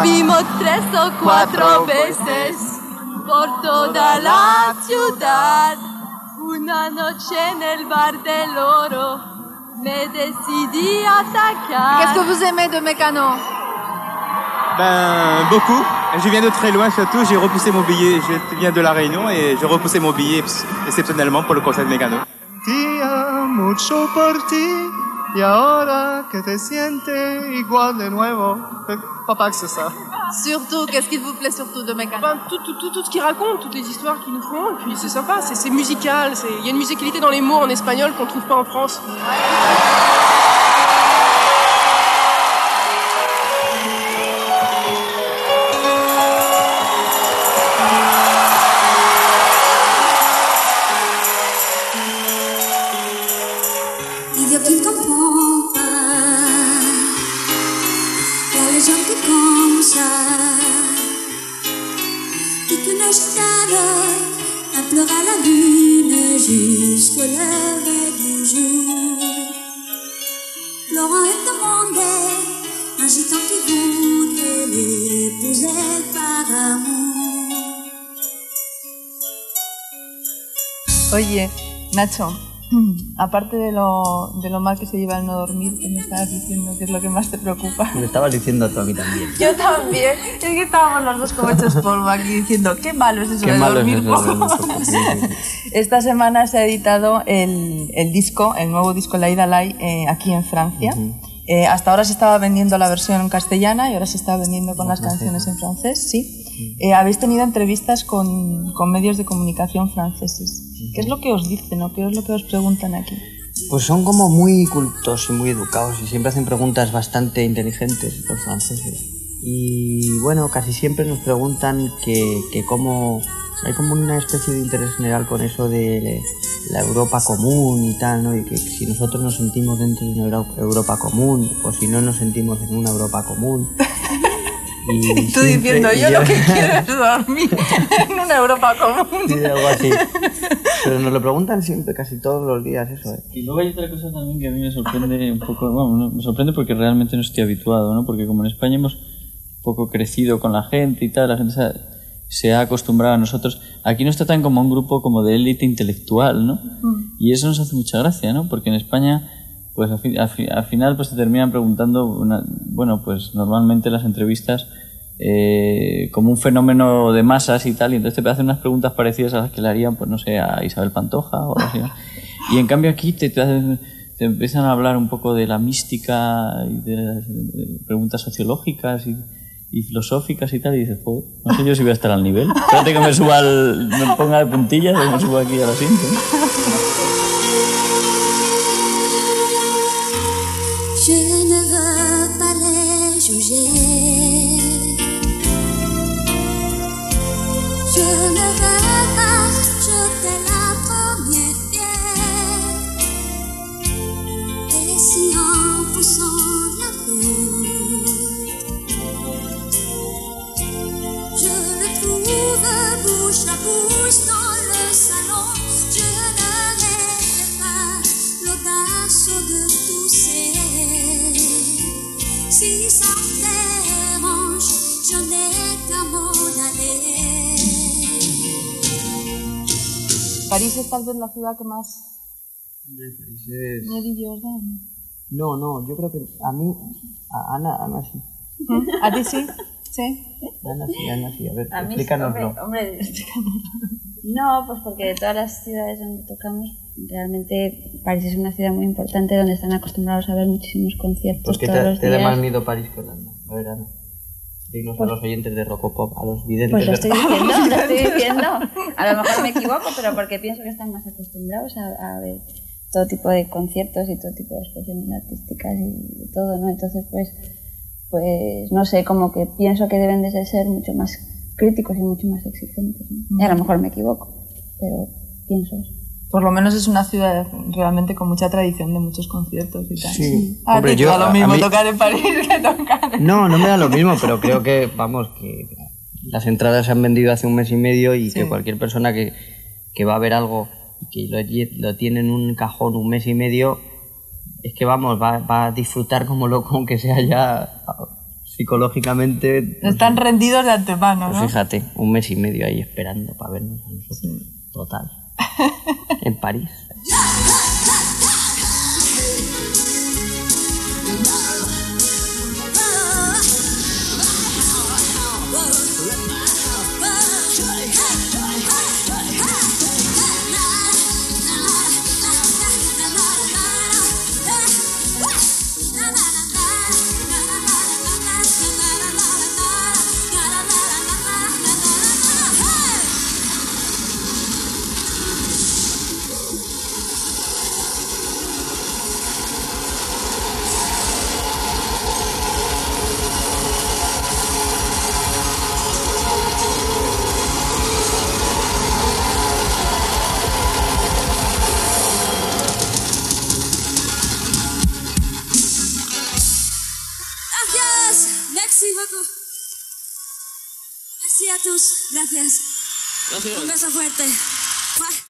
reunimos 3 o 4 veces por toda la ciudad. Una noche en el bar del Oro me decidí a atacar. Qu'est-ce que vous aimez de Mecano? Ben, beaucoup. Je viens de très loin surtout, j'ai repoussé mon billet, je viens de La Réunion et j'ai repoussé mon billet exceptionnellement pour le concert de Mecano. Sentía mucho por ti y ahora que te sientes igual de nuevo. Papa, que c'est ça. Surtout, qu'est-ce qui vous plaît surtout de Mecano? Tout ce qu'il raconte, toutes les histoires qu'il nous font, et puis c'est sympa, c'est musical, il y a une musicalité dans les mots en espagnol qu'on trouve pas en France. Idiot qui ne comprend pas la légende qui est comme ça, qui te neige alors implora la lune jusqu'au lever du jour. Laurent est demandé un gitan qui voudrait l'épouser par amour. Oye, Nacho, aparte de lo mal que se lleva el no dormir, que me estabas diciendo que es lo que más te preocupa. Me estabas diciendo tú a mí también. Yo también. Es que estábamos los dos como hechos polvo aquí diciendo qué malo es eso de dormir poco. Esta semana se ha editado el nuevo disco La Ida Lai aquí en Francia. Hasta ahora se estaba vendiendo la versión castellana y ahora se está vendiendo con las canciones en francés, sí. Habéis tenido entrevistas con medios de comunicación franceses. ¿Qué es lo que os dicen o qué es lo que os preguntan aquí? Pues son como muy cultos y muy educados y siempre hacen preguntas bastante inteligentes los franceses. Y bueno, casi siempre nos preguntan que cómo... Hay como una especie de interés general con eso de la Europa común y tal, ¿no? Y que si nosotros nos sentimos dentro de una Europa común o si no nos sentimos en una Europa común. Y tú diciendo, yo lo que quiero es dormir en una Europa común. Sí, algo así. Pero nos lo preguntan siempre, casi todos los días, eso. Y luego hay otra cosa también que a mí me sorprende un poco, bueno, me sorprende porque realmente no estoy habituado, ¿no? Porque como en España hemos un poco crecido con la gente y tal, la gente se ha acostumbrado a nosotros. Aquí nos tratan como un grupo como de élite intelectual, ¿no? Y eso nos hace mucha gracia, ¿no? Porque en España, pues al final pues te terminan preguntando, bueno, pues normalmente las entrevistas como un fenómeno de masas y tal, y entonces te hacen unas preguntas parecidas a las que le harían, pues no sé, a Isabel Pantoja o algo así, ¿no? Y en cambio aquí te empiezan a hablar un poco de la mística y de las preguntas sociológicas y filosóficas y tal, y dices, joder, no sé yo si voy a estar al nivel. Espérate que me ponga de puntillas y me suba aquí al asiento, ¿no? Je ne veux pas les juger. Je ne veux pas jeter la première pierre. Et si en poussant la porte, je le trouve bouche à bouche dans le salon, je n'aurai pas l'audace de tousser. Si ça me dérange, je n'ai qu'à m'en aller. ¿París es tal vez la ciudad que más miedillos da? No, yo creo que a mí, a Ana sí. ¿A ti sí? ¿Sí? Ana sí, a ver, a mí, explícanoslo. Hombre, no, pues porque de todas las ciudades donde tocamos, realmente París es una ciudad muy importante donde están acostumbrados a ver muchísimos conciertos Porque todos los días. te da más miedo París que Holanda. A ver, Ana. Dinos pues, a los oyentes de Rocopop, a los videntes. Pues lo estoy diciendo. A lo mejor me equivoco, pero porque pienso que están más acostumbrados a ver todo tipo de conciertos y todo tipo de expresiones artísticas y todo, ¿no? Entonces, pues no sé, como que pienso que deben de ser mucho más críticos y mucho más exigentes, ¿no? Y a lo mejor me equivoco, pero pienso eso. Por lo menos es una ciudad realmente con mucha tradición de muchos conciertos y tal. Sí. A Hombre, ti te da lo mismo tocar en París que tocar. No me da lo mismo, pero creo que, vamos, que las entradas se han vendido hace un mes y medio y que cualquier persona que va a ver algo y que lo tiene en un cajón un mes y medio, es que vamos, va a disfrutar como loco, aunque sea ya psicológicamente... Están rendidos de antemano, ¿no? Pues fíjate, 1 mes y medio ahí esperando para vernos a nosotros. Sí. Total. En París. Merci a tous. Gracias. Un beso fuerte.